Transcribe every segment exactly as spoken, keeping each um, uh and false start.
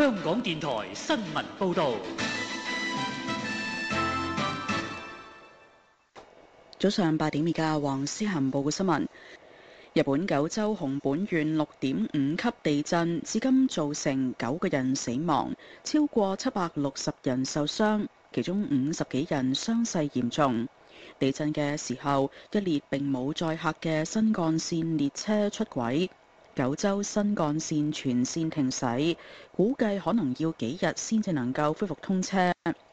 香港電台新聞報導。 早上八點，而家黃思涵報嘅新聞。日本九州熊本縣六點五級地震，至今造成九個人死亡，超過七百六十人受傷，其中五十幾人傷勢嚴重。地震嘅時候，一列並冇載客嘅新幹線列車出軌，九州新幹線全線停駛，估計可能要幾日先至能夠恢復通車。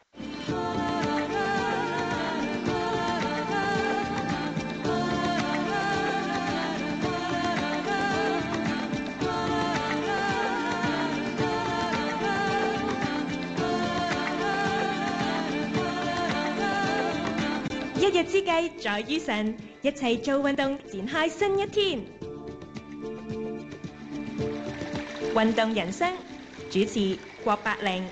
一日之計在於晨，一齊做運動，展開新一天。運動人生主持郭百靈。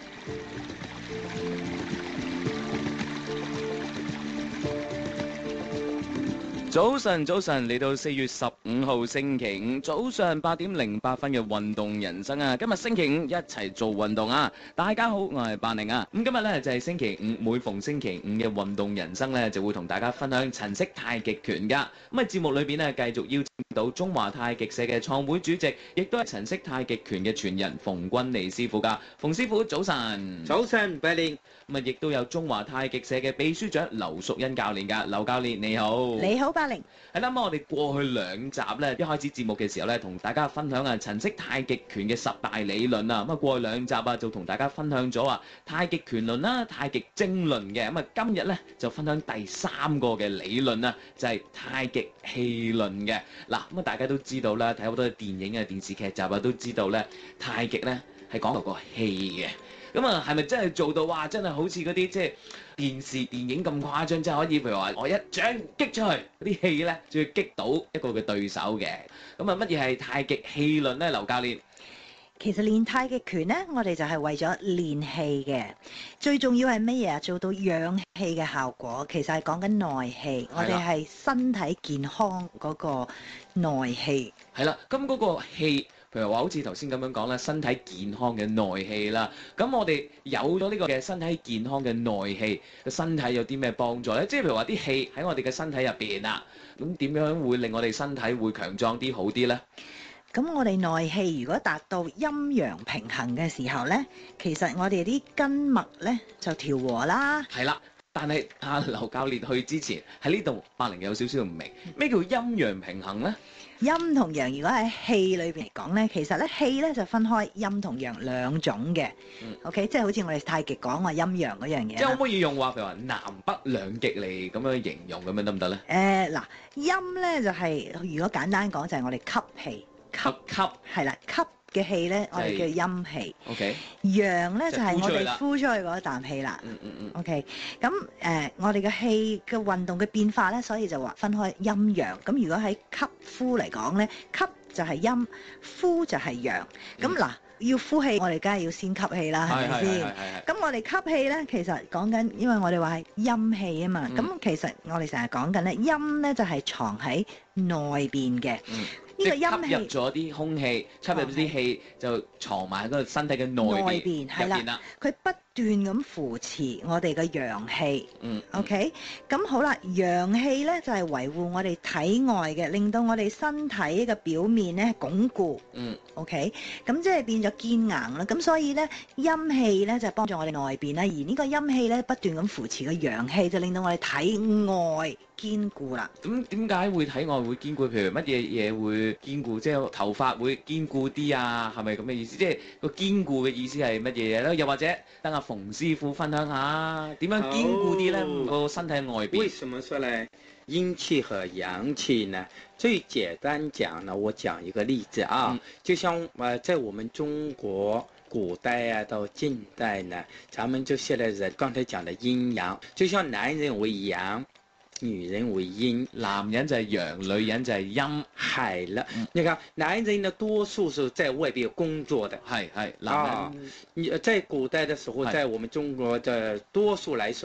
早晨，早晨，嚟到四月十五號星期五早上八點零八分嘅運動人生啊！今日星期五一齊做運動啊！大家好，我係百寧啊！咁今日呢，就係星期五，每逢星期五嘅運動人生呢，就會同大家分享陳式太極拳噶。咁喺節目裏邊呢，繼續邀請到中華太極社嘅創會主席，亦都係陳式太極拳嘅傳人馮君利師傅噶。馮師傅早晨， 早晨，百寧。 咁啊，亦都有中華太極社嘅秘書長劉淑欣教練噶。劉教練你好， 你好，百寧。 係啦，咁我哋過去兩集咧，一開始節目嘅時候咧，同大家分享啊陳式太極拳嘅十大理論啊。咁啊，過去兩集啊，就同大家分享咗啊太極拳論啦、太極精論嘅。咁啊，今日咧就分享第三個嘅理論啊，就係太極氣論嘅。嗱，咁啊，大家都知道啦，睇好多電影啊、電視劇集啊，都知道咧，太極咧係講到個氣嘅。咁啊，係咪真係做到哇？真係好似嗰啲即係電視電影咁誇張，真係可以譬如話我一掌擊出去，嗰啲氣咧就要擊到一個嘅對手嘅。咁啊，乜嘢係太極氣論咧？劉教練， 其實練太極拳咧，我哋就係為咗練氣嘅。最重要係乜嘢啊？做到養氣嘅效果。其實係講緊內氣，我哋係身體健康嗰個內氣。 係啦，咁嗰個氣。譬如話，好似頭先咁樣講啦，身體健康嘅內氣啦。咁我哋有咗呢個嘅身體健康嘅內氣，個身體有啲咩幫助咧？即係譬如話啲氣喺我哋嘅身體入邊啦，咁點樣會令我哋身體會強壯啲好啲咧？ 咁我哋內氣如果達到陰陽平衡嘅時候咧，其實我哋啲筋脈咧就調和啦。 係啦。但係阿劉教練去之前喺呢度，百靈有少少唔明咩叫陰陽平衡咧？ 陰同陽如果喺氣裏邊嚟講咧，其實咧氣咧就分開陰同陽兩種嘅。嗯、OK， 即係好似我哋太極講話陰陽嗰樣嘢。 即係可唔可以用話譬如話南北兩極嚟咁樣形容咁樣得唔得咧？ 誒嗱、呃，陰咧就係、是、如果簡單講就係我哋吸氣，吸吸係啦，吸嘅氣咧我哋叫陰氣。OK。陽咧就係、是、我哋呼出去嗰一啖氣啦。嗯嗯嗯。OK。咁誒、呃，我哋嘅氣嘅運動嘅變化咧，所以就話分開陰陽。咁如果喺吸呼嚟講咧，吸就係陰，呼就係陽。咁嗱、嗯，要呼氣，我哋梗係要先吸氣啦，係咪先？咁我哋吸氣咧，其實講緊，因為我哋話係陰氣啊嘛。咁、嗯、其實我哋成日講緊咧，陰咧就係藏喺內邊嘅。嗯呢個陰氣吸入咗啲空氣，吸入啲氣就藏埋喺個身體嘅內邊入邊啦。 佢不斷咁扶持我哋嘅陽氣。嗯。OK。咁好啦，陽氣咧就係維護我哋體外嘅，令到我哋身體嘅表面咧鞏固。嗯。OK。咁即係變咗堅硬啦。咁所以咧陰氣咧就係幫助我哋內邊啦，而呢個陰氣咧不斷咁扶持個陽氣，就令到我哋體外堅固啦。 咁點解會體外會堅固？譬如乜嘢嘢會堅固？即係頭髮會堅固啲啊？係咪咁嘅意思？即係個堅固嘅意思係乜嘢嘢咧？又或者等阿馮師傅分享下點樣堅固啲咧？個、oh, 身體外邊。 為什麼說呢？陰氣和陽氣呢？最簡單講呢，我講一個例子啊，嗯、就像呃，在我們中國古代啊到近代呢，咱們這些的人剛才講的陰陽，就像男人為陽。女人為陰， 男人就係陽，女人就係陰。 係啦，你看男人呢，多數是在外邊工作的。 係係，男人。 你、啊、在古代的時候，在我們中國的多數來說呢，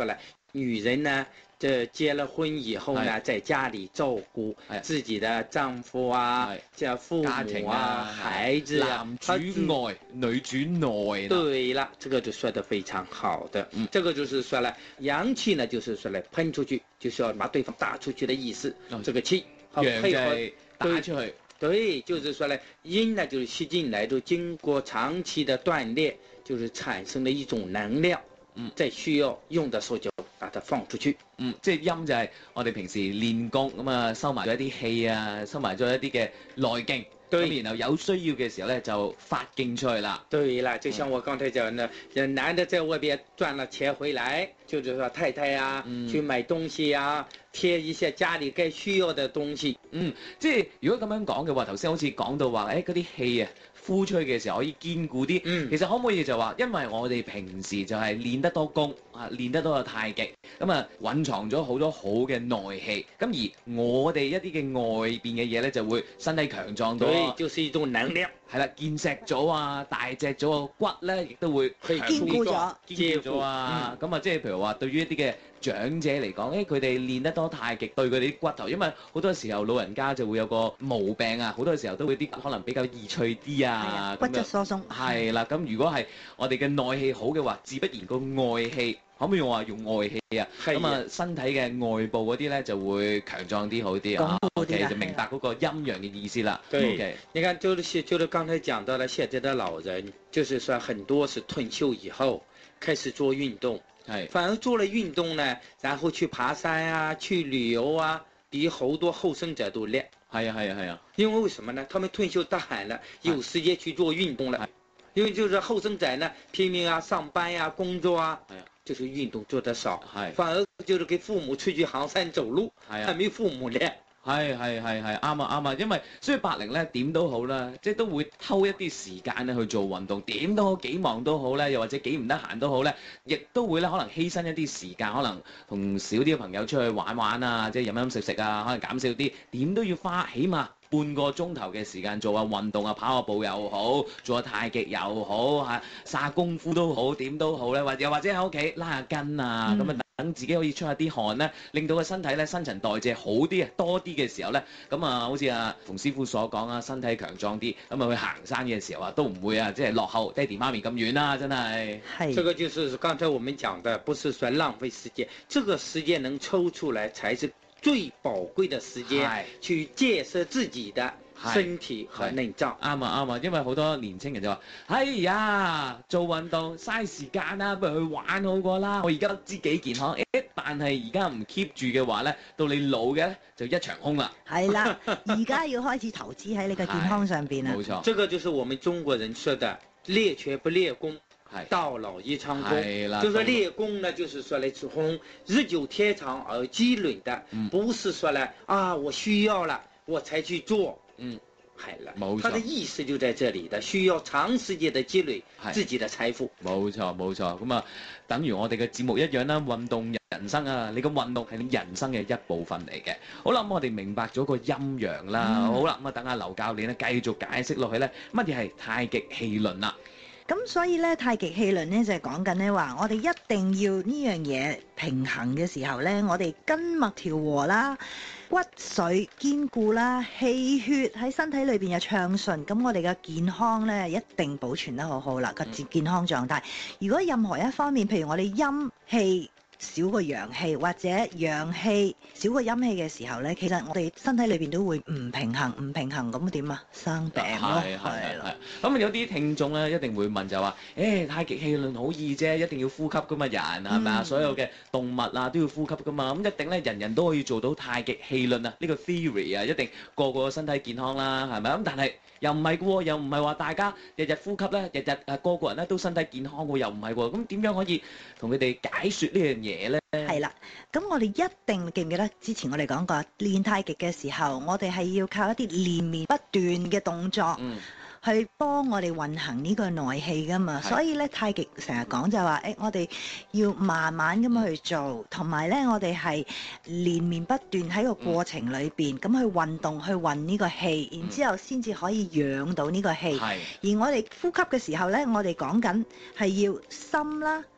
女人呢，這結了婚以後呢，在家裏照顧自己的丈夫啊，這父母啊、孩子啊， 男主外，女主內。 對了，這個就說得非常好的。嗯，這個就是說了，陽氣呢，就是說來噴出去，就是要把對方打出去的意思。嗯、這個氣和配合打出去。 對，就是說呢，陰呢就是吸進來，就經過長期的鍛煉，就是產生了一種能量。嗯，在需要用的時候就把它放出去。 嗯，即係陰就係我哋平時練功咁啊，收埋咗一啲氣啊，收埋咗一啲嘅內勁。對，然後有需要嘅時候咧就發勁出去啦。 對啦，就像我剛才講的，嗯、男的在外邊賺了錢回來，就是說太太啊，嗯、去買東西啊，貼一些家裏該需要的東西。 嗯，即係如果咁樣講嘅話，頭先好似講到話，誒嗰啲氣啊。呼出去嘅時候可以堅固啲，嗯、其實可唔可以就話，因為我哋平時就係練得多功啊，練得多個太極，咁啊蘊藏咗好多好嘅內氣，咁而我哋一啲嘅外邊嘅嘢咧就會身體強壯到， 對，就是一種能量。 係啦，健碩咗啊，大隻咗個骨咧，亦都會堅固咗， 堅固咗啊。咁啊、嗯，即係譬如話，對於一啲嘅長者嚟講，誒佢哋練得多太極，對佢哋啲骨頭，因為好多時候老人家就會有個毛病啊，好多時候都會啲可能比較易脆啲啊， 骨質疏鬆。 係啦，咁如果係我哋嘅內氣好嘅話，自不然個外氣。可唔可以話用外氣啊？咁啊，身體嘅外部嗰啲咧就會強壯啲好啲啊。OK，就明白嗰個陰陽嘅意思啦。 對， okay. 你看就是就是剛才講到了，現在的老人就是說很多是退休以後開始做運動，係反而做了運動呢，然後去爬山啊，去旅遊啊，比好多後生者都叻。 係啊係啊係啊。 因為為什麼呢？他們退休大海了，有時間去做運動了。因為就是後生仔呢，拼命啊上班呀、啊、工作啊。係啊。就是運動做得少，係反而就是給父母出去行山走路，係啊，沒父母叻， 係係係係啱啊啱啊，因為所以八零咧點都好啦，即係都會偷一啲時間咧去做運動，點都好幾忙都好咧，又或者幾唔得閒都好咧，亦都會咧可能犧牲一啲時間，可能同少啲嘅朋友出去玩玩啊，即係飲飲食食啊，可能減少啲，點都要花起碼半個鐘頭嘅時間做下運動啊，跑下步又好，做下太極又好，嚇耍功夫都好，點都好咧，或又或者喺屋企拉下筋啊，咁啊、嗯、等自己可以出下啲汗咧，令到個身體咧新陳代謝好啲啊，多啲嘅時候咧，咁啊好似阿馮師傅所講啊，身體強壯啲，咁啊去行山嘅時候啊，都唔會啊即係落後爹哋媽咪咁遠啦，真係。 係。這個就是剛才我們講的，不是說浪費時間，這個時間能抽出來才是最寶貴的時間去建設自己的身體和內臟。 啱啊啱啊，因為好多年青人就話：哎呀，做運動嘥時間啦，不如去玩好過啦。我而家都知幾健康，誒，但係而家唔 keep 住嘅話咧，到你老嘅就一場空啦。 係啦，而家要開始投資喺你嘅健康上邊啦。 冇錯， 這個就是我們中國人說的練拳不練功。到老一場功，就是說練功呢，就是說來從日久天長而積累的，嗯、不是說來啊我需要了我才去做，嗯，係啦，冇錯，他的意思就在這裡的，需要長時間的積累自己的財富。 冇錯冇錯，咁啊，等於我哋嘅節目一樣啦，運動人生啊，你個運動係你人生嘅一部分嚟嘅。好啦，咁我哋明白咗個陰陽啦，嗯、好啦，咁啊等阿劉教練咧繼續解釋落去咧，乜嘢係太極氣論啦。 咁所以咧，太極氣論咧就係講緊咧話，我哋一定要呢樣嘢平衡嘅時候咧，我哋筋脈調和啦，骨髓堅固啦，氣血喺身體裏邊又暢順，咁我哋嘅健康咧一定保存得好好啦，個健康狀態。如果任何一方面，譬如我哋陰氣少過陽氣，或者陽氣少過陰氣嘅時候咧，其實我哋身體裏邊都會唔平衡，唔平衡咁點啊？生病咯，係啦。 咁有啲聽眾咧一定會問就話：誒、欸、太極氣論好易啫，一定要呼吸噶嘛，人係咪啊？所有嘅動物啊都要呼吸噶嘛，咁一定咧人人都可以做到太極氣論啊？呢、這個 theory 啊，一定個個身體健康啦，係咪咁？但係又唔係嘅喎，又唔係話大家日日呼吸咧，日日誒個個人咧都身體健康喎，又唔係喎。咁點樣可以同佢哋解説呢樣嘢？嘢咧係啦，咁我哋一定記唔記得之前我哋講過練太極嘅時候，我哋係要靠一啲連綿不斷嘅動作，嗯、去幫我哋運行呢個內氣噶嘛。的所以咧太極成日講就話，誒、欸、我哋要慢慢咁去做，同埋咧我哋係連綿不斷喺個過程裏邊咁、嗯、去運動去運呢個氣，然之後先至可以養到呢個氣。的而我哋呼吸嘅時候咧，我哋講緊係要深啦。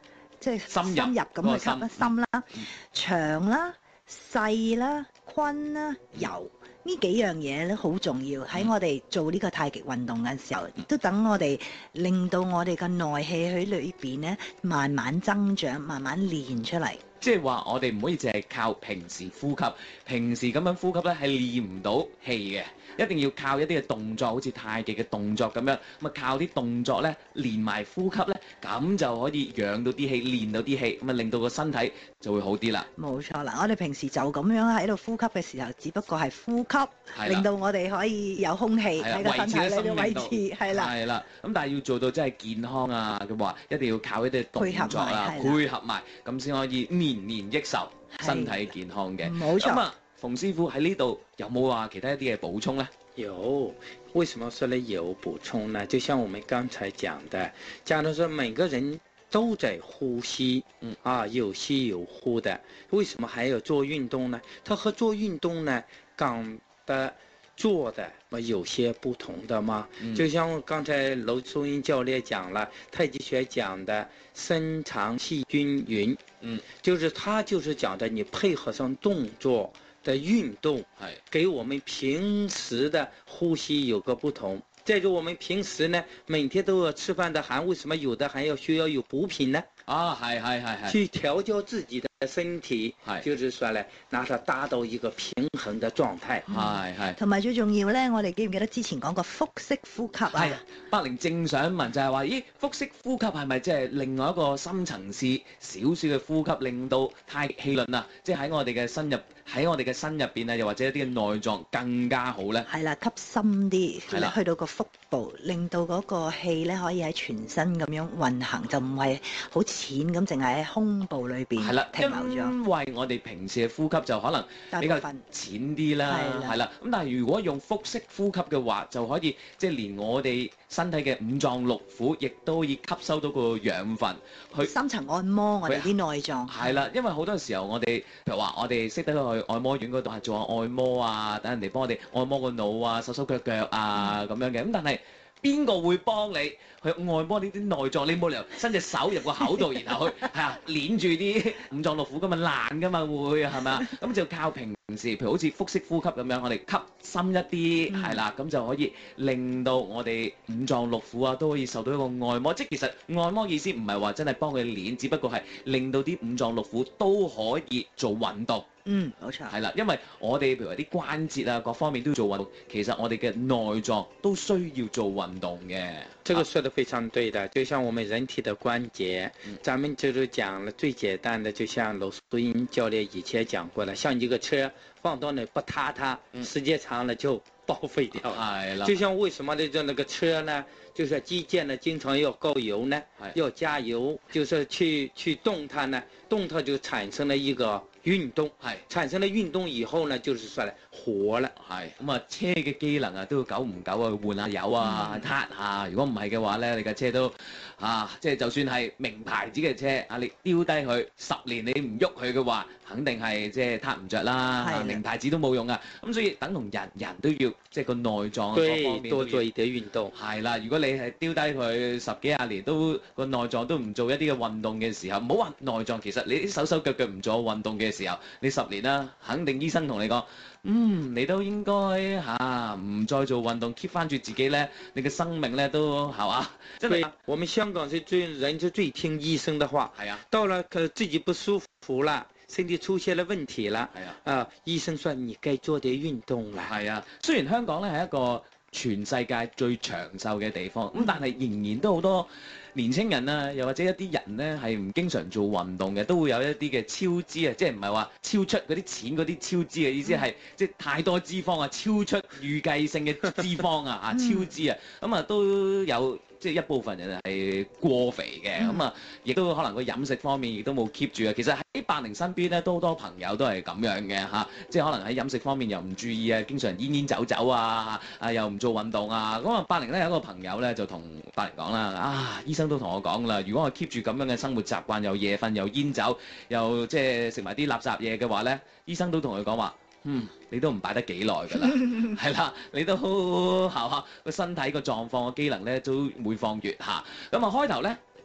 即係深入咁去吸深啦、長啦、細啦、坤啦、柔。呢幾樣嘢咧好重要，喺我哋做呢個太極運動嘅時候，亦都等我哋令到我哋嘅內氣喺裏邊咧慢慢增長，慢慢練出嚟。 即係話我哋唔可以淨係靠平時呼吸，平時咁樣呼吸咧係練唔到氣嘅，一定要靠一啲嘅動作，好似太極嘅動作咁樣，咁啊靠啲動作咧練埋呼吸咧，咁就可以養到啲氣，練到啲氣，咁啊令到個身體就會好啲啦。 冇錯啦，我哋平時就咁樣喺度呼吸嘅時候，只不過係呼吸，令到我哋可以有空氣喺個身體裏邊維持，係啦。 係啦，咁但係要做到真係健康啊嘅話，一定要靠一啲動作啊，配合埋，咁先可以年年益壽，身體健康嘅。 冇錯。 咁啊，馮師傅喺呢度有冇話其他一啲嘅補充呢？ 有，為什麼說呢有補充呢？就像我們剛才講的，假如說每個人都在呼吸，嗯啊，有吸有呼的，為什麼還要做運動呢？它和做運動呢講的做的有些不同的嘛。嗯、就像剛才樓淑英教練講了，太極學講的身長氣均勻，嗯，就是他就是講的你配合上動作的運動，給我們平時的呼吸有個不同。再就我們平時呢，每天都要吃飯的還為什麼有的還要需要有補品呢？ 啊，係係係係， 去調教自己的身體，就是說咧，拿它達到一個平衡的狀態。 係係。 同埋最重要咧，我哋記唔記得之前講過腹式呼吸啊？ 係啊，百靈正想問就係話，咦，腹式呼吸係咪即係另外一個深層次少少嘅呼吸，令到太極氣輪啊，即係喺我哋嘅身入喺我哋嘅身入邊啊，又或者一啲嘅內臟更加好咧？ 係啦，吸深啲，去到個腹部，令到嗰個氣咧可以喺全身咁樣運行，就唔係好淺咁，淨係喺胸部裏邊停留咗。 因為我哋平時嘅呼吸就可能比較淺啲啦，係啦。咁但係如果用腹式呼吸嘅話，就可以即係、就是、連我哋身體嘅五臟六腑，亦都可以吸收到個養分，去深層按摩我哋啲內臟。 係啦，因為好多時候我哋譬如話，我哋識得去按摩院嗰度係做下按摩啊，等人哋幫我哋按摩個腦啊、手手腳腳啊咁、嗯、樣嘅。咁但係邊個會幫你去按摩呢啲內臟？你冇理由伸隻手入個口度，然後去係啊捏住啲五臟六腑咁啊爛噶嘛會係咪啊？咁就靠平時譬如好似腹式呼吸咁樣，我哋吸深一啲係啦，咁、嗯、就可以令到我哋五臟六腑啊都可以受到一個按摩。即係其實按摩意思唔係話真係幫佢捏，只不過係令到啲五臟六腑都可以做運動。 嗯，冇錯。 係啦，因為我哋譬如話啲關節啊各方面都要做運動，其實我哋嘅內臟都需要做運動嘅。 這個說得非常對的，就像我們人體的關節，嗯、咱們就是講了最簡單的，就像樓淑英教練以前講過了，像一個車放到那不塌它，時間長了就報廢掉了。係啦、嗯，就像為什麼呢？就那個車呢，就是基建呢，經常要高油呢，要加油，就是去去動它呢，動它就產生了一個運動，係產生了運動以後呢，就是說咧活啦，係咁啊，車嘅機能啊都要久唔久啊換下油啊，撻下，如果唔係嘅話咧，你架車都啊，即係就算係名牌子嘅車啊，你丟低佢十年你唔喐佢嘅話，肯定係即係撻唔着啦，名牌子都冇用啊，咁所以等同人人都要即係個內臟各方面多做一啲運動， 係啦，如果你係丟低佢十幾廿年都個內臟都唔做一啲嘅運動嘅時候，唔好話內臟，其實你啲手手腳腳唔做運動嘅時候，你十年啦，肯定醫生同你講，嗯，你都應該嚇唔再做運動 ，keep 翻住自己咧，你嘅生命咧都係嘛？真係， 我們香港是最人就最聽醫生的話， 係啊， 到了可自己不舒服啦，身體出現了問題啦， 係啊， 啊，醫生說你該做啲運動啦， 係啊，雖然香港咧係一個全世界最長壽嘅地方，咁、嗯、但係仍然都好多年青人啊，又或者一啲人咧係唔經常做運動嘅，都會有一啲嘅超支啊，即係唔係話超出嗰啲錢嗰啲超支嘅意思係、嗯、即係太多脂肪啊，超出預計性嘅脂肪啊，啊超支啊，咁啊都有。即係一部分人係過肥嘅，咁啊、嗯，亦都可能個飲食方面亦都冇 keep 住啊。其實喺百靈身邊咧，都好多朋友都係咁樣嘅嚇、啊，即係可能喺飲食方面又唔注意啊，經常煙煙酒酒啊，啊又唔做運動啊。咁啊，百靈咧有一個朋友咧就同百靈講啦，啊醫生都同我講啦，如果我 keep 住咁樣嘅生活習慣，又夜瞓又煙酒，又即係食埋啲垃圾嘢嘅話咧，醫生都同佢講話。嗯，你都唔擺得幾耐㗎啦，係啦，你都係嘛個身體個狀況個機能咧都每況愈下。咁啊開頭咧，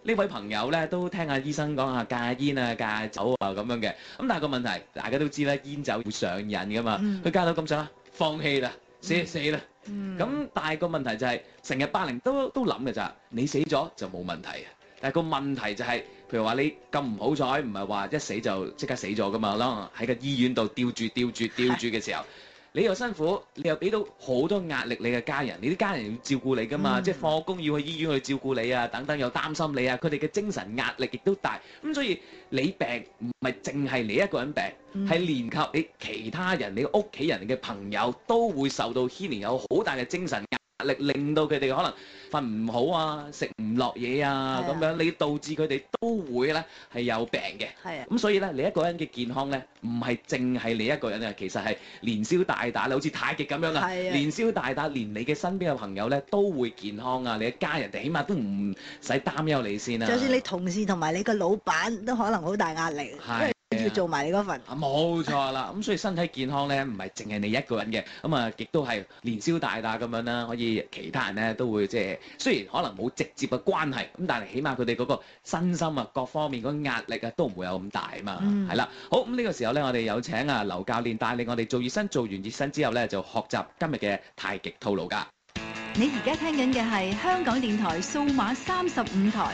呢位朋友咧都聽下醫生講下戒煙啊、戒酒啊咁樣嘅。咁但係個問題，大家都知咧，煙酒會上癮噶嘛。佢戒到咁上下，放棄啦，死就死啦。咁、嗯、但係個問題就係成日百靈都都諗嘅咋，你死咗就冇問題啊。但係個問題就係、是，譬如話你咁唔好彩，唔係話一死就即刻死咗噶嘛啦，喺個醫院度吊住吊住吊住嘅時候。你又辛苦，你又俾到好多壓力你嘅家人，你啲家人要照顧你噶嘛，嗯、即係放工要去醫院去照顧你啊，等等又擔心你啊，佢哋嘅精神壓力亦都大，咁所以你病唔係淨係你一個人病，係、嗯、連及你其他人、你屋企人、你嘅朋友都會受到牽連，有好大嘅精神壓力，令到佢哋可能瞓唔好啊，食唔落嘢啊，咁樣你導致佢哋都會咧係有病嘅。係啊，咁所以咧，你一個人嘅健康咧，唔係淨係你一個人啊，其實係連消帶打，好似太極咁樣啊，連消帶打，連你嘅身邊嘅朋友咧都會健康啊，你嘅家人哋起碼都唔使擔憂你先啊。 就算你同事同埋你個老闆都可能好大壓力。係。要做埋你嗰份， 冇錯啦。咁所以身體健康咧，唔係淨係你一個人嘅，咁啊，亦都係連消帶打咁樣啦。可以其他人咧都會即係，雖然可能冇直接嘅關係，咁但係起碼佢哋嗰個身心啊，各方面嗰個壓力啊，都唔會有咁大啊嘛。係啦、嗯，好，咁呢個時候咧，我哋有請啊劉教練帶領我哋做熱身，做完熱身之後咧，就學習今日嘅太極套路㗎。 你而家聽緊嘅係香港電台數碼三十五台。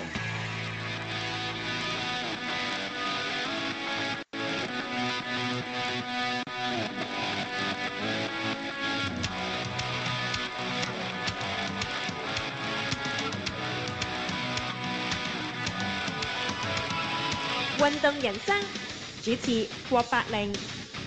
運動人生主持郭百靈。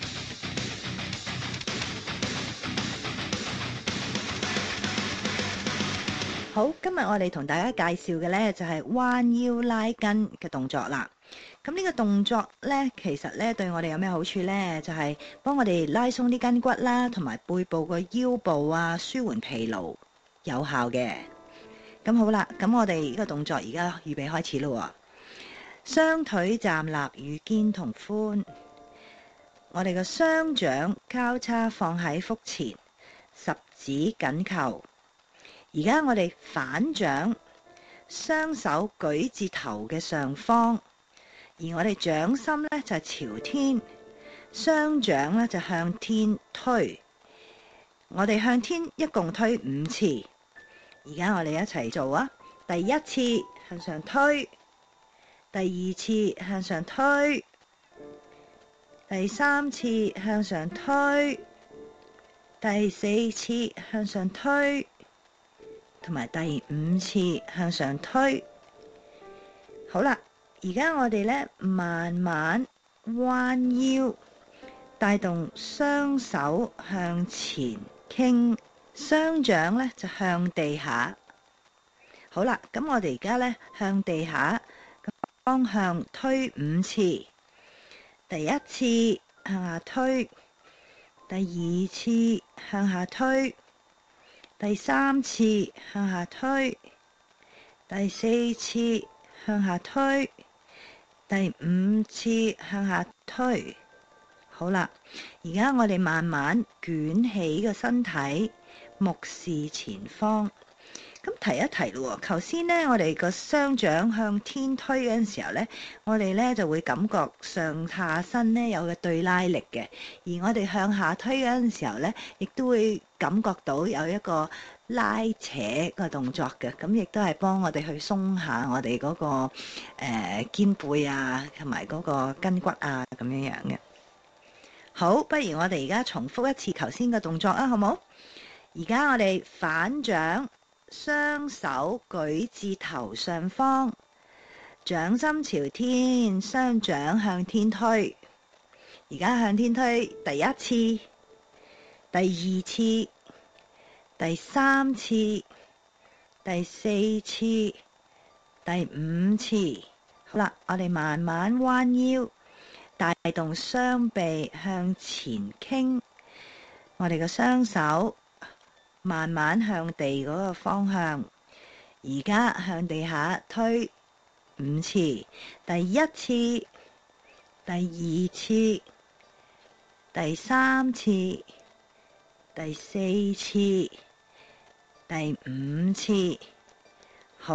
好，今日我哋同大家介紹嘅呢就係彎腰拉筋嘅動作啦。咁呢個動作呢，其實呢對我哋有咩好處呢？就係幫我哋拉鬆啲筋骨啦，同埋背部個腰部啊，舒緩疲勞，有效嘅。咁好啦，咁我哋呢個動作而家預備開始咯。雙腿站立與肩同寬，我哋嘅雙掌交叉放喺腹前，十指緊扣。而家我哋反掌，雙手舉至頭嘅上方，而我哋掌心呢就係朝天，雙掌呢就向天推。我哋向天一共推五次。而家我哋一齊做啊！第一次向上推。第二次向上推，第三次向上推，第四次向上推，同埋第五次向上推。好啦，而家我哋咧慢慢彎腰，帶動雙手向前傾，雙掌咧就向地下。好啦，咁我哋而家咧向地下方向推五次，第一次向下推，第二次向下推，第三次向下推，第四次向下推，第五次向下推。好啦，而家我哋慢慢捲起個身體，目視前方。咁提一提咯，頭先呢，我哋個雙掌向天推嗰陣時候呢，我哋呢就會感覺上下身呢有個對拉力嘅，而我哋向下推嗰陣時候呢，亦都會感覺到有一個拉扯個動作嘅，咁亦都係幫我哋去鬆下我哋嗰、嗰個、呃、肩背啊，同埋嗰個筋骨啊咁樣樣嘅。好，不如我哋而家重複一次頭先嘅動作啊，好冇？而家我哋反掌。雙手舉至頭上方，掌心朝天，雙掌向天推。而家向天推第一次、第二次、第三次、第四次、第五次。好啦，我哋慢慢彎腰，帶動雙臂向前傾，我哋嘅雙手慢慢向地嗰個方向，而家向地下推五次，第一次、第二次、第三次、第四次、第五次。好，我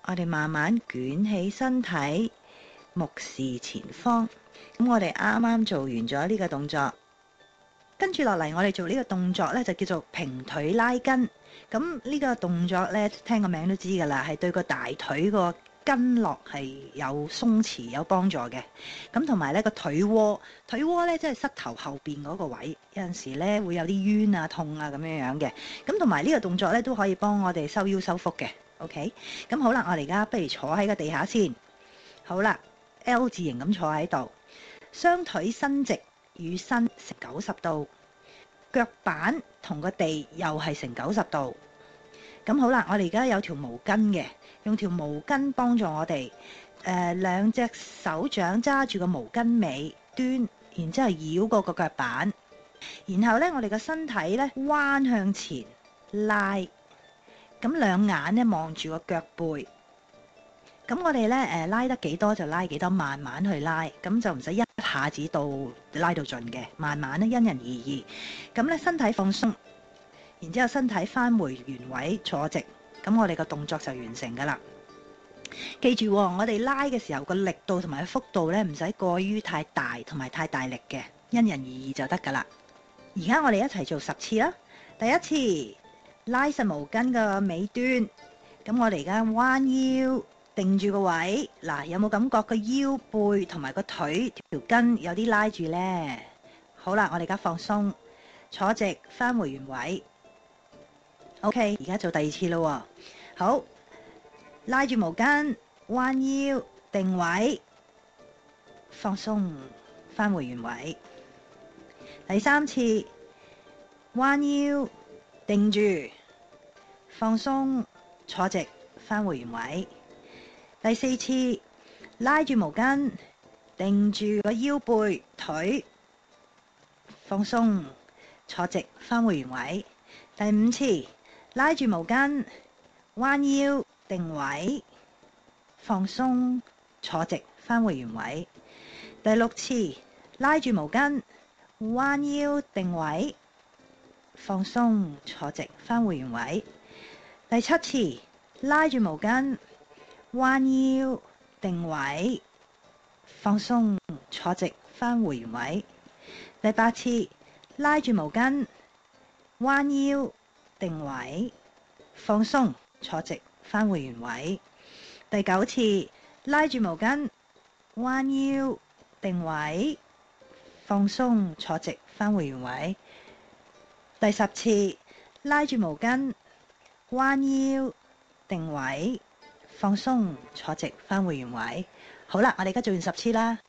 我哋慢慢捲起身體，目視前方。咁我哋啱啱做完咗呢個動作，跟住落嚟我哋做呢個動作呢，就叫做平腿拉筋。咁呢個動作呢，聽個名都知㗎啦，係對個大腿個筋絡係有鬆弛有幫助嘅。咁同埋呢個腿窩，腿窩呢，即係膝頭後邊嗰個位，有陣時呢會有啲冤啊痛啊咁樣樣嘅。咁同埋呢個動作呢，都可以幫我哋收腰收腹嘅。OK，咁好啦，我哋而家不如坐喺個地下先。好啦 ，L 字形咁坐喺度，雙腿伸直與身成九十度，腳板同個地又係成九十度。咁好啦，我哋而家有條毛巾嘅，用條毛巾幫助我哋，誒、呃、兩隻手掌揸住個毛巾尾端，然之後繞過個腳板，然後咧我哋個身體咧彎向前拉，咁兩眼咧望住個腳背。咁我哋咧誒拉得幾多就拉幾多，慢慢去拉，咁就唔使一下子到拉到盡嘅，慢慢咧因人而異。咁咧身體放鬆，然之後身體翻回原位坐直，咁我哋個動作就完成㗎啦。記住、哦，我哋拉嘅時候個力度同埋幅度咧唔使過於太大同埋太大力嘅，因人而異就得㗎啦。而家我哋一齊做十次啦。第一次拉實毛巾個尾端，咁我哋而家彎腰。定住個位，嗱，有冇感覺個腰背同埋個腿條筋有啲拉住呢？好啦，我哋而家放鬆，坐直，翻回原位。OK， 而家做第二次咯。好，拉住毛巾，彎腰，定位，放鬆，翻回原位。第三次，彎腰，定住，放鬆，坐直，翻回原位。第四次，拉住毛巾，定住個腰背腿，放鬆，坐直，翻回原位。第五次，拉住毛巾，彎腰，定位，放鬆，坐直，翻回原位。第六次，拉住毛巾，彎腰，定位，放鬆，坐直，翻回原位。第七次，拉住毛巾，彎腰，定位，放鬆，坐直，翻回原位。第八次，拉住毛巾，彎腰，定位，放鬆，坐直，翻回原位。第九次，拉住毛巾，彎腰，定位，放鬆，坐直，翻回原位。第十次，拉住毛巾，彎腰，定位，放鬆，坐直，翻回原位。好啦，我哋而家做完十次啦。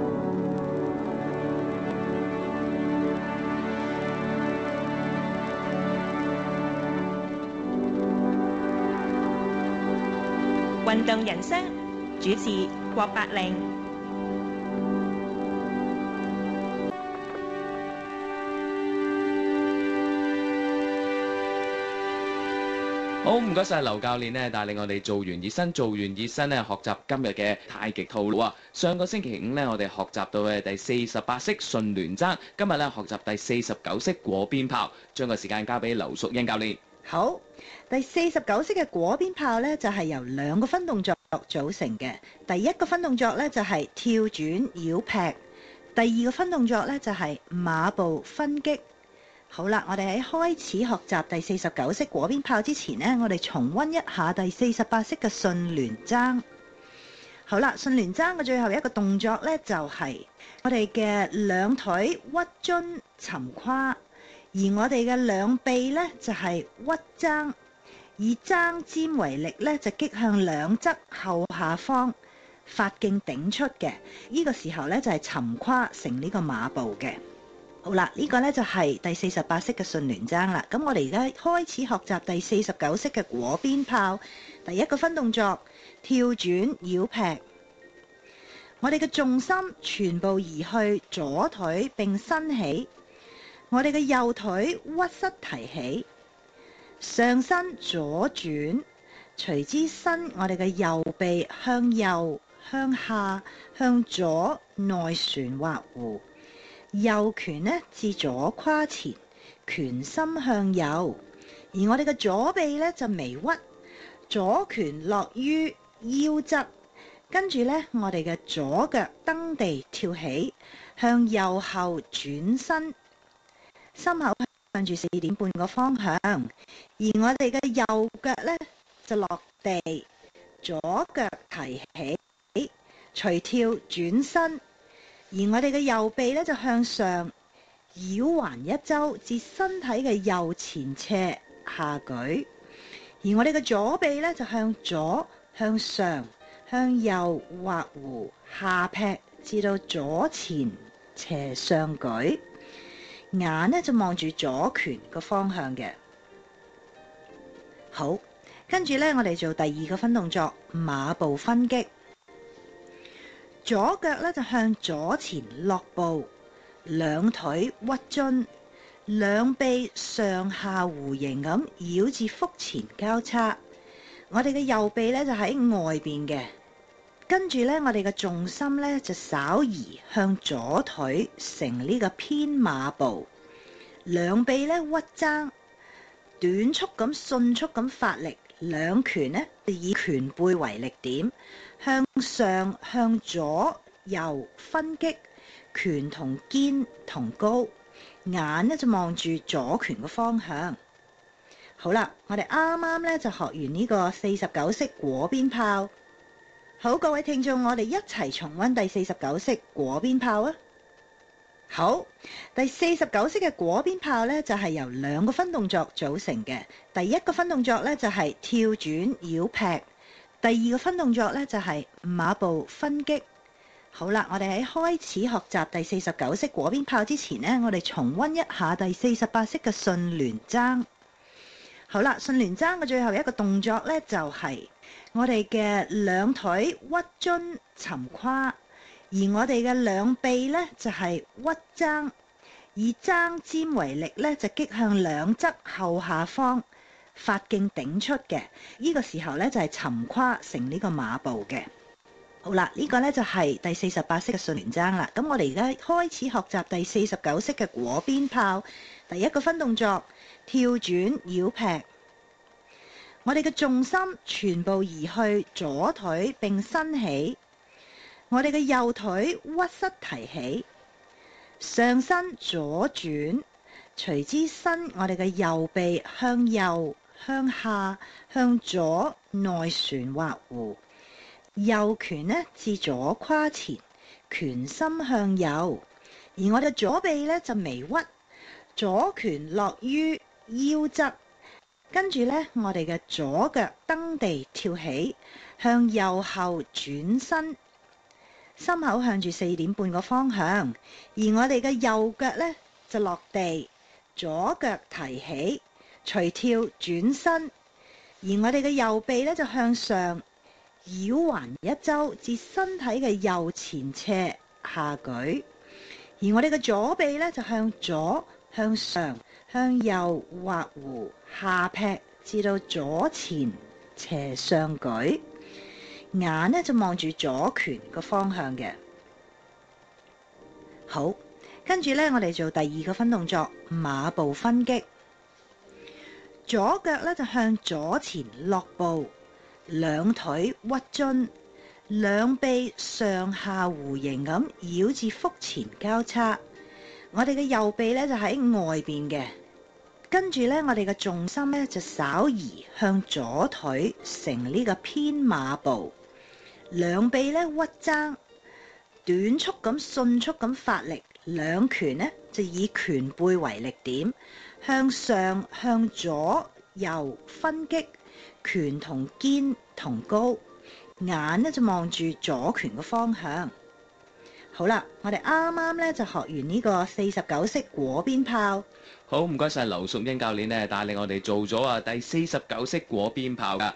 運動人生主持郭百靈。 好，唔該晒劉教練呢，帶領我哋做完熱身，做完熱身呢，學習今日嘅太極套路啊。上個星期五呢，我哋學習到嘅第四十八式順聯爭，今日呢，學習第四十九式裹鞭炮。將個時間交俾劉淑欣教練。好， 第四十九式嘅裹鞭炮呢，就係由兩個分動作組成嘅。第一個分動作呢，就係跳轉繞劈，第二個分動作呢，就係馬步分擊。好啦，我哋喺開始學習第四十九式裹鞭炮之前呢，我哋重溫一下第四十八式嘅順聯爭。好啦，順聯爭嘅最後一個動作呢，就係我哋嘅兩腿屈遵沉胯，而我哋嘅兩臂呢，就係屈爭，以爭尖為力呢，就擊向兩側後下方，發勁頂出嘅。呢個時候呢，就係沉胯成呢個馬步嘅。好啦，呢個呢就係第四十八式嘅順聯爭啦。咁我哋而家開始學習第四十九式嘅裹鞭炮。第一個分動作跳轉繞劈，我哋嘅重心全部移去左腿並伸起，我哋嘅右腿屈膝提起，上身左轉，隨之伸我哋嘅右臂向右向下向左內旋畫弧。右拳呢至左胯前，拳心向右，而我哋嘅左臂呢就微屈，左拳落於腰側，跟住呢，我哋嘅左腳蹬地跳起，向右後轉身，心口向住四點半個方向，而我哋嘅右腳呢，就落地，左腳提起，隨跳轉身，而我哋嘅右臂呢，就向上繞環一周，至身體嘅右前斜下舉，而我哋嘅左臂呢，就向左向上向右畫弧下劈，至到左前斜上舉，眼呢就望住左拳個方向嘅。好，跟住呢，我哋做第二個分動作，馬步分擊。左腳呢就向左前落步，兩腿屈樽，兩臂上下弧形咁繞至腹前交叉。我哋嘅右臂呢就喺外邊嘅，跟住呢，我哋嘅重心呢就稍移向左腿，成呢個偏馬步，兩臂呢屈爭，短促咁迅速咁發力，兩拳呢以拳背為力點，向上向左右分擊，拳同肩同高，眼呢就望住左拳嘅方向。好啦，我哋啱啱咧就學完呢個四十九式裹邊炮。好，各位聽眾，我哋一齊重溫第四十九式裹邊炮啊！好，第四十九式嘅裹邊炮咧就係由兩個分動作組成嘅。第一個分動作咧就係跳轉繞劈，第二個分動作咧就係馬步分擊。好啦，我哋喺開始學習第四十九式裹邊炮之前呢，我哋重溫一下第四十八式嘅順聯爭。好啦，順聯爭嘅最後一個動作呢，就係我哋嘅兩腿屈樽沉胯，而我哋嘅兩臂呢，就係屈爭，以爭尖為力呢，就擊向兩側後下方，發勁頂出嘅。呢個時候呢，就係沉胯成呢個馬步嘅。好啦，呢個呢，就係第四十八式嘅順聯爭啦。咁我哋而家開始學習第四十九式嘅裹邊炮。第一個分動作，跳轉繞劈，我哋嘅重心全部移去左腿並伸起，我哋嘅右腿屈膝提起，上身左轉，隨之伸我哋嘅右臂向右向下向左內旋畫弧，右拳呢至左胯前，拳心向右，而我哋左臂呢就微屈，左拳落於腰側，跟住呢，我哋嘅左腳蹬地跳起，向右後轉身，心口向住四點半個方向，而我哋嘅右腳呢，就落地，左腳提起，隨跳轉身，而我哋嘅右臂呢，就向上繞環一周，至身體嘅右前斜下舉，而我哋嘅左臂呢，就向左向上向右畫弧下劈，至到左前斜上舉，眼呢就望住左拳個方向嘅。好，跟住呢，我哋做第二個分動作，馬步分擊。左腳呢就向左前落步，兩腿屈樽，兩臂上下弧形咁繞至腹前交叉。我哋嘅右臂咧就喺外邊嘅，跟住咧我哋嘅重心咧就稍移向左腿，成呢個偏馬步，兩臂咧屈爭，短促咁迅速咁發力，兩拳呢就以拳背為力點，向上向左右分擊，拳同肩同高，眼呢就望住左拳嘅方向。好啦，我哋啱啱咧就學完呢個四十九式裹邊炮。 好，唔該晒劉淑欣教練咧，帶領我哋做咗啊第四十九式裹邊炮噶。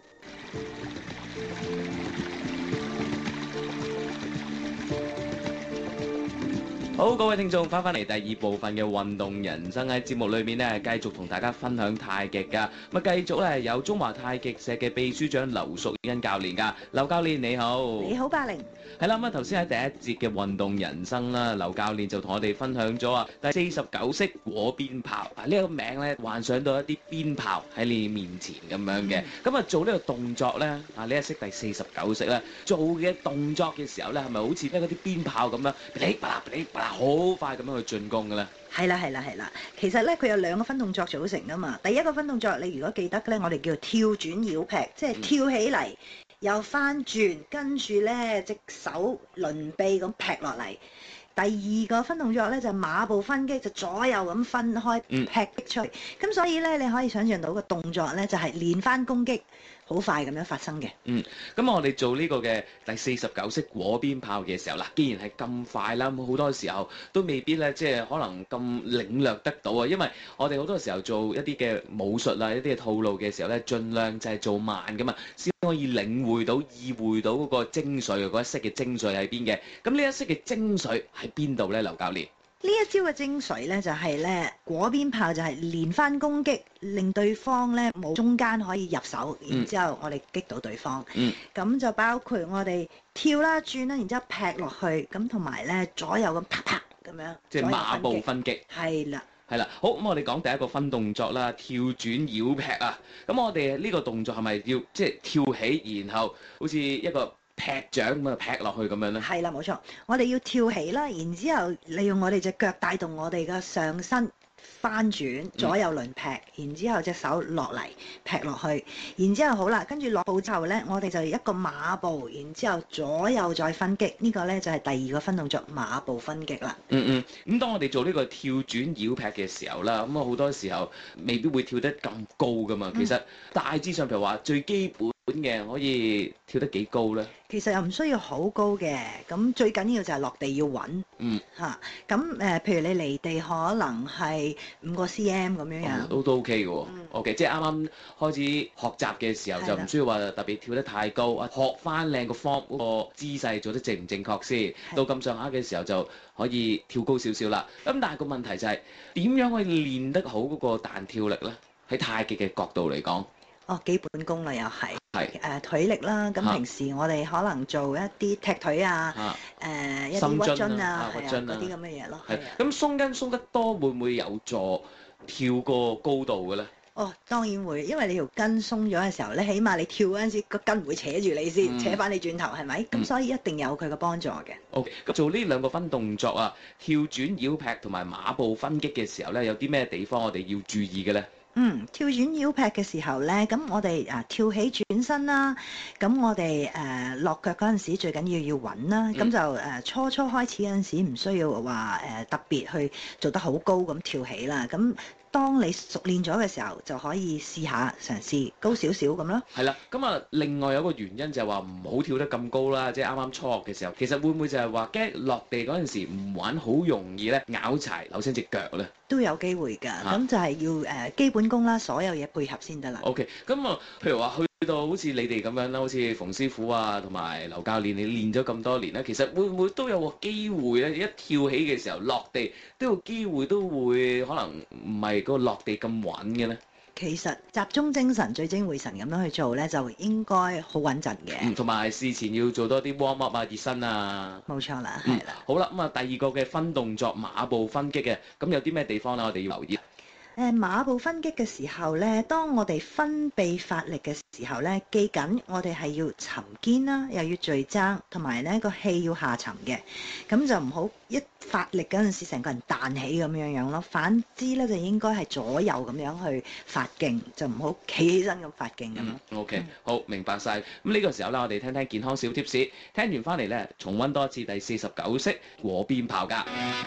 好，各位聽眾，翻返嚟第二部分嘅運動人生喺節目裏面呢，繼續同大家分享太極噶。咁啊，繼續咧有中華太極社嘅秘書長劉淑茵教練噶。劉教練你好。 你好，百靈。 係啦，咁啊頭先喺第一節嘅運動人生啦，劉教練就同我哋分享咗啊第四十九式裹鞭炮啊，呢個名咧幻想到一啲鞭炮喺你面前咁樣嘅。咁啊做呢個動作咧啊呢一式第四十九式咧做嘅動作嘅時候咧係咪好似咧嗰啲鞭炮咁樣噼里啪啦噼里啪啦好快咁樣去進攻嘅咧？ 係啦係啦係啦，其實咧佢有兩個分動作組成噶嘛。第一個分動作你如果記得咧，我哋叫跳轉繞劈，即係跳起嚟。嗯又翻轉，跟住咧隻手輪臂咁劈落嚟。第二個分動作咧就係馬步分擊，就左右咁分開劈出去。咁、嗯、所以咧你可以想象到個動作咧就係連番攻擊，好快咁樣發生嘅。嗯， 咁我哋做呢個嘅第四十九式裹鞭炮嘅時候，嗱，既然係咁快啦，咁好多時候都未必咧，即係可能咁領略得到啊。因為我哋好多時候做一啲嘅武術啊，一啲嘅套路嘅時候咧，盡量就係做慢噶嘛，先可以領會到、意會到嗰個精髓，嗰一式嘅精髓喺邊嘅。咁呢一式嘅精髓喺邊度咧，劉教練？ 呢一招嘅精髓咧就係咧裹鞭炮就係連番攻擊，令對方咧冇中間可以入手，然之後我哋擊倒對方。嗯，咁就包括我哋跳啦、轉啦，然之後劈落去，咁同埋咧左右咁啪啪咁樣。 即係馬步分擊。 係啦。 係啦，好，咁我哋講第一個分動作啦，跳轉繞劈啊。咁我哋呢個動作係咪要即係跳起，然後好似一個劈掌咁啊劈落去咁樣咧？ 係啦，冇錯，我哋要跳起啦，然之後利用我哋隻腳帶動我哋嘅上身翻轉，左右輪劈，嗯、然之後隻手落嚟劈落去，然之後好啦，跟住落步之後咧，我哋就一個馬步，然之後左右再分擊，呢、這個咧就係第二個分動作馬步分擊啦。 嗯嗯，咁當我哋做呢個跳轉繞劈嘅時候啦，咁啊好多時候未必會跳得咁高噶嘛，其實大致上譬如話最基本嘅可以跳得幾高咧？ 其實又唔需要好高嘅，咁最緊要就係落地要穩。嗯。嚇、啊，咁誒、呃，譬如你離地可能係五個 cm 咁樣樣。 哦、都都 OK 嘅喎。嗯、OK，即係啱啱開始學習嘅時候就唔需要話特別跳得太高，的學翻靚個 form 嗰個姿勢做得正唔正確先。的到咁上下嘅時候就可以跳高少少啦。咁但係個問題就係、是、點樣可以練得好嗰個彈跳力咧？喺太極嘅角度嚟講。 哦，基本功啦，又係， 係誒、呃、腿力啦。咁平時我哋可能做一啲踢腿啊，誒、啊呃、一啲屈樽啊，係啊嗰啲咁嘅嘢咯。係， 咁鬆筋鬆得多會唔會有助跳個高度嘅咧？ 哦，當然會，因為你條筋鬆咗嘅時候咧，起碼你跳嗰陣時個筋唔會扯住你先，嗯、扯翻你轉頭係咪？咁、嗯、所以一定有佢嘅幫助嘅。 OK，咁做呢兩個分動作啊，跳轉繞劈同埋馬步分擊嘅時候咧，有啲咩地方我哋要注意嘅咧？ 嗯，跳轉繞劈嘅時候咧，咁我哋啊跳起轉身啦，咁我哋誒落腳嗰陣時最緊要要穩啦，咁、嗯、就誒、呃、初初開始嗰陣時唔需要話誒、呃、特別去做得好高咁跳起啦，咁當你熟練咗嘅時候就可以試下嘗試高少少咁咯。係啦，咁啊另外有個原因就係話唔好跳得咁高啦，即係啱啱初學嘅時候，其實會唔會就係話驚落地嗰陣時唔穩，好容易咧拗柴扭親隻腳咧？ 都有機會㗎，咁、啊、就係要誒、呃、基本功啦，所有嘢配合先得啦。 OK，咁啊，譬如話去到好似你哋咁樣啦，好似馮師傅啊同埋劉教練，你練咗咁多年啦，其實會唔會都有個機會咧？一跳起嘅時候落地都有機會都會可能唔係個落地咁穩嘅咧？ 其實集中精神、聚精會神咁樣去做咧，就應該好穩陣嘅。 嗯，同埋事前要做多啲 warm up 啊、熱身啊。 冇錯啦，係啦、 嗯。好啦，咁啊，第二個嘅分動作馬步分擊嘅，咁有啲咩地方咧？我哋要留意。 誒馬步分擊嘅時候咧，當我哋分臂發力嘅時候咧，記緊我哋係要沉肩啦，又要聚踭，同埋咧個氣要下沉嘅，咁就唔好一發力嗰陣時成個人彈起咁樣樣咯。反之咧就應該係左右咁樣去發勁，就唔好企起身咁發勁咁咯。 嗯、OK，、嗯、好，明白晒。咁呢個時候咧，我哋聽聽健康小貼士，聽完翻嚟咧，重溫多次第四十九式裹鞭炮㗎。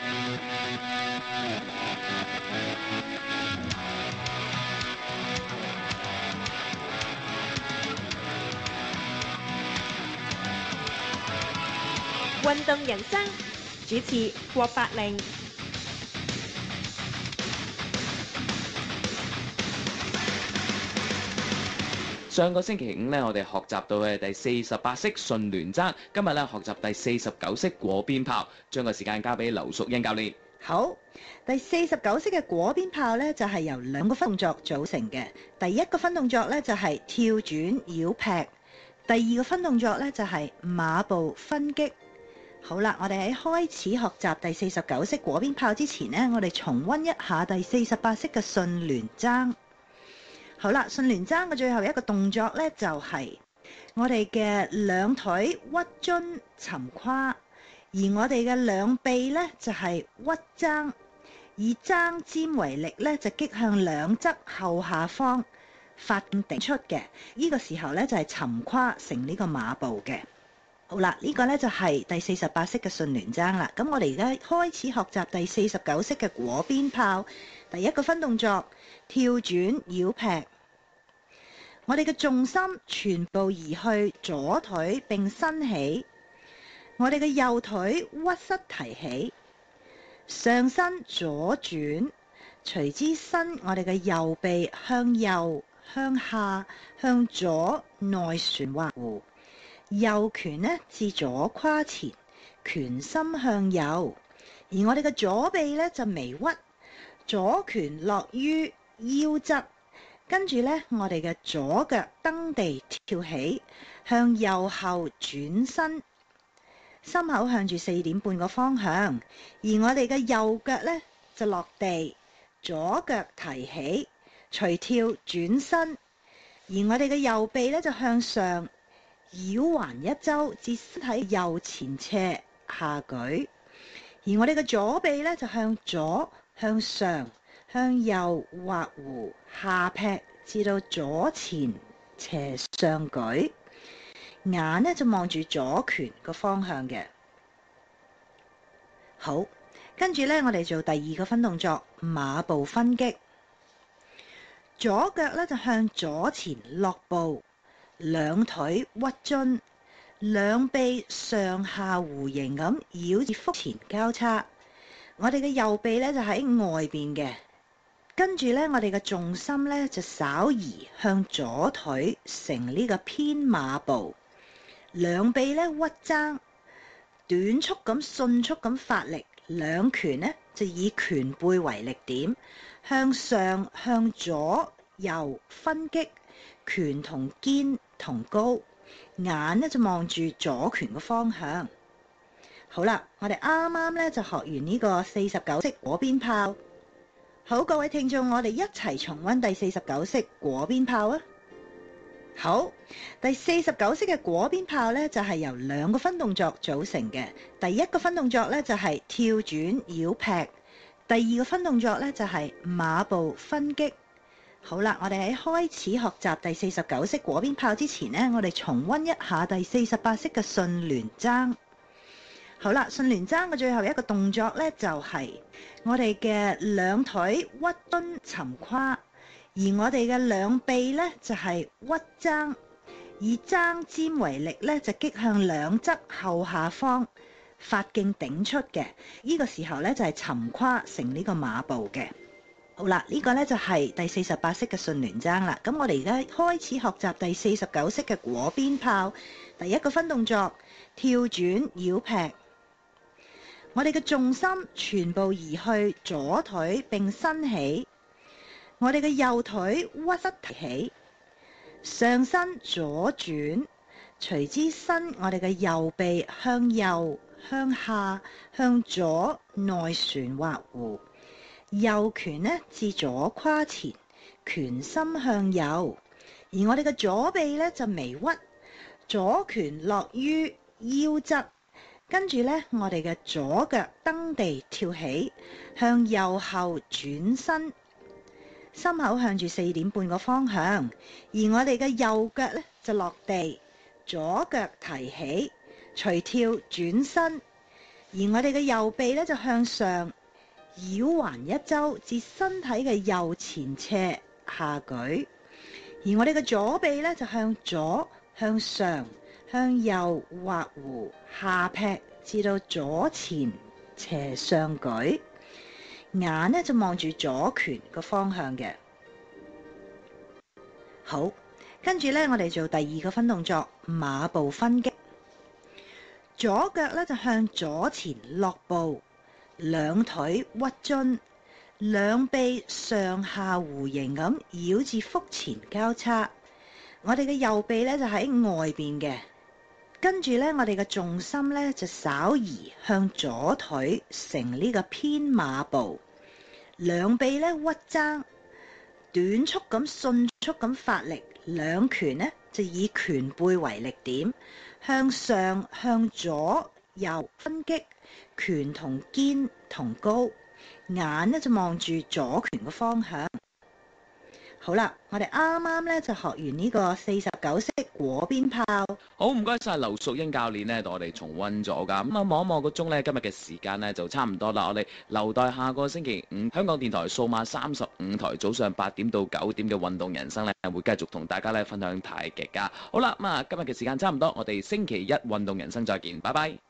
運動人生主持郭百靈。 上個星期五咧，我哋學習到嘅第四十八式順聯爭，今日咧學習第四十九式裹鞭炮，將個時間交俾劉淑欣教練。 好，第四十九式嘅裹鞭炮咧就係由兩個分動作組成嘅。第一個分動作咧就係跳轉繞劈，第二個分動作咧就係馬步分擊。好啦，我哋喺開始學習第四十九式裹鞭炮之前呢，我哋重溫一下第四十八式嘅順聯爭。好啦，順聯爭嘅最後一個動作咧就係我哋嘅兩腿屈樽尋胯。而我哋嘅兩臂咧就係屈踭，以踭尖為力咧就擊向兩側後下方，發勁頂出嘅。呢個時候咧就係尋胯成呢個馬步嘅。好啦，呢個咧就係第四十八式嘅順聯爭啦。咁我哋而家開始學習第四十九式嘅裹鞭炮。第一個分動作跳轉繞劈，我哋嘅重心全部移去左腿並伸起。我哋嘅右腿屈膝提起，上身左轉，隨之伸我哋嘅右臂向右、向下、向左內旋滑弧，右拳呢至左胯前，拳心向右，而我哋嘅左臂呢就微屈，左拳落於腰側，跟住呢，我哋嘅左腳蹬地跳起，向右後轉身。心口向住四點半個方向，而我哋嘅右腳呢就落地，左腳提起，隨跳轉身，而我哋嘅右臂呢就向上繞環一周，至身體右前斜下舉，而我哋嘅左臂呢就向左、向上、向右滑弧下劈，至到左前斜上舉。眼呢就望住左拳個方向嘅。好，跟住呢，我哋做第二個分動作馬步分擊。左腳呢就向左前落步，兩腿屈樽，兩臂上下弧形咁繞至腹前交叉。我哋嘅右臂呢就喺外邊嘅，跟住呢，我哋嘅重心呢就稍移向左腿，成呢個偏馬步。兩臂咧屈踭，短促咁、迅速咁發力，兩拳呢就以拳背為力點，向上、向左、右分擊，拳同肩同高，眼呢就望住左拳嘅方向。好啦，我哋啱啱咧就學完呢個四十九式裹鞭炮。好，各位聽眾，我哋一齊重溫第四十九式裹鞭炮啊！好，第四十九式嘅裹鞭炮咧就係由兩個分動作組成嘅。第一個分動作咧就係跳轉繞劈，第二個分動作咧就係馬步分擊。好啦，我哋喺開始學習第四十九式裹鞭炮之前呢，我哋重溫一下第四十八式嘅順聯爭。好啦，順聯爭嘅最後一個動作咧就係我哋嘅兩腿屈蹲尋胯。而我哋嘅兩臂咧就係屈踭，以踭尖為力咧就擊向兩側後下方，發勁頂出嘅。呢個時候咧就係尋胯成呢個馬步嘅。好啦，呢個咧就係第四十八式嘅順聯爭啦。咁我哋而家開始學習第四十九式嘅裹鞭炮。第一個分動作跳轉繞劈，我哋嘅重心全部移去左腿並伸起。我哋嘅右腿屈膝提起，上身左轉，隨之伸我哋嘅右臂向右、向下、向左內旋滑弧，右拳呢至左胯前，拳心向右，而我哋嘅左臂呢就微屈，左拳落於腰側，跟住呢，我哋嘅左腳蹬地跳起，向右後轉身。心口向住四點半個方向，而我哋嘅右腳咧就落地，左腳提起，隨跳轉身，而我哋嘅右臂咧就向上繞環一周，至身體嘅右前斜下舉，而我哋嘅左臂咧就向左、向上、向右滑弧下劈，至到左前斜上舉。眼呢就望住左拳個方向嘅。好， 跟住咧，我哋做第二個分動作，馬步分擊。左腳咧就向左前落步，兩腿屈樽，兩臂上下弧形咁繞至腹前交叉。我哋嘅右臂咧就喺外邊嘅，跟住咧我哋嘅重心咧就稍移向左腿成呢個偏馬步，兩臂咧屈爭，短促咁迅速咁發力，兩拳呢就以拳背為力點，向上向左右分擊，拳同肩同高，眼呢就望住左拳嘅方向。好啦，我哋啱啱咧就學完呢個四十九式裹邊炮。 好，唔該晒劉淑英教練呢，同我哋重溫咗㗎。咁啊，望一望個鐘咧，今日嘅時間咧就差唔多啦。我哋留待下個星期五，香港電台數碼三十五台早上八點到九點嘅運動人生咧，會繼續同大家咧分享太極㗎。好啦，咁啊，今日嘅時間差唔多，我哋星期一運動人生再見，拜拜。